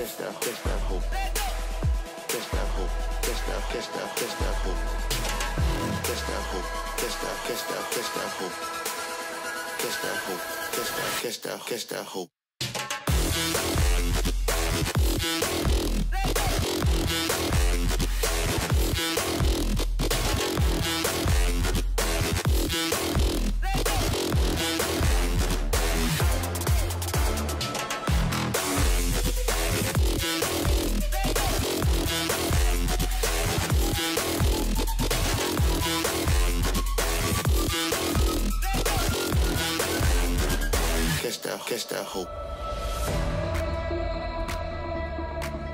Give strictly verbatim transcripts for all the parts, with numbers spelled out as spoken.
catch that, catch that hope. Catch that hope, catch that, catch that, catch that hope. Catch that hope, catch that, catch that, catch that hope. Catch that hope, catch that, catch that, catch that hope. Catch that, catch that hope.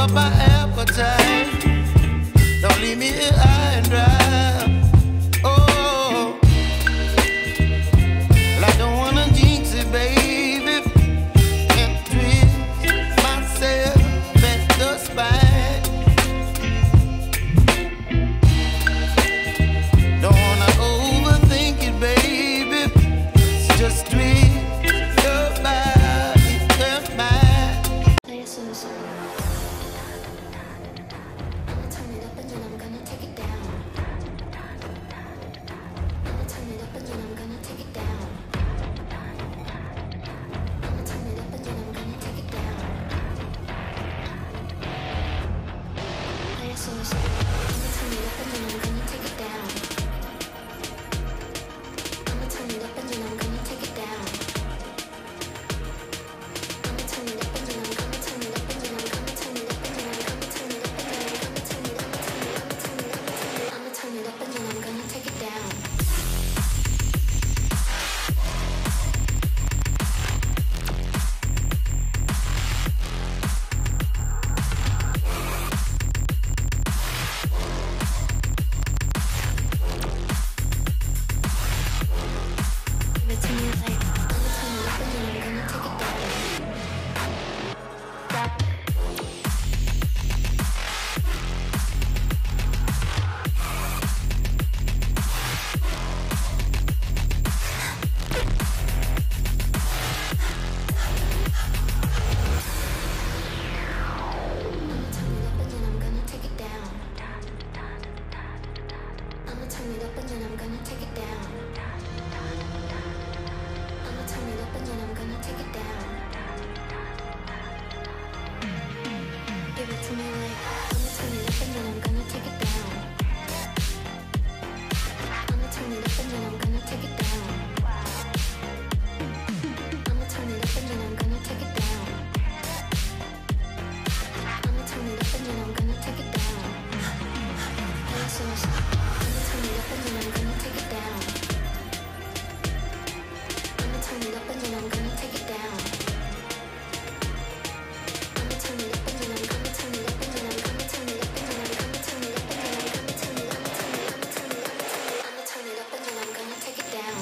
up my appetite. Don't leave me here high and dry. Oh, well, I don't wanna jinx it, baby. Can't twist myself at the spine. Don't wanna overthink it, baby. It's just twist your body and mine. Play a song. I'ma turn it up and then I'm gonna take it down. I'ma turn it up and then I'm gonna take it down. I'ma turn it up and then I'm gonna take it down. Play a song. I'ma turn it up and then I'm gonna take it down. I'ma turn it up and then I'm gonna take it down. I'ma turn it up and then I'm gonna turn it up and then I'm gonna turn it up and then I'm gonna turn it up and then I'm gonna turn it up, turn it up, turn it up, turn it up. I'ma turn it up and then I'm gonna take it down. Give it to me like I'ma turn it up and then I'm gonna take it down. Drop it. I'ma turn it up and then I'm gonna take it down. I'ma turn it up and then I'm gonna take it down. I'ma turn it up and then I'm gonna take it down. Give it to me like I'ma turn it up and then I'm gonna take it down. I'ma turn it up and then I'm gonna take it down. I'ma turn it up and then I'm gonna take it down. I'ma turn it up and then I'm gonna take it down. Play a song. I'ma turn it up and then I'm gonna take it down. I'ma turn it up and then I'm gonna take it down. I'ma turn it up and then I'm gonna turn it up and then I'm gonna turn it up and then I'm gonna turn it up and then I'm gonna turn it up, turn it up, turn it up, turn it up. I'ma turn it up and then I'm gonna take it down.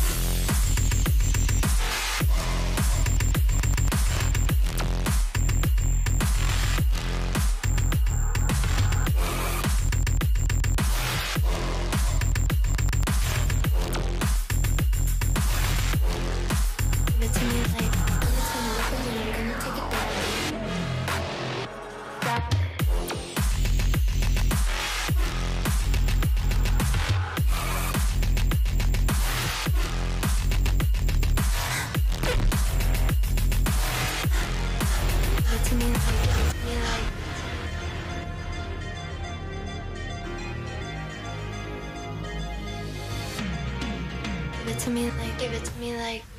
Give it to me like I'ma turn it up and then I'm gonna take it down. Drop it. Give it to me like, me like. Give it to me like, give it to me like.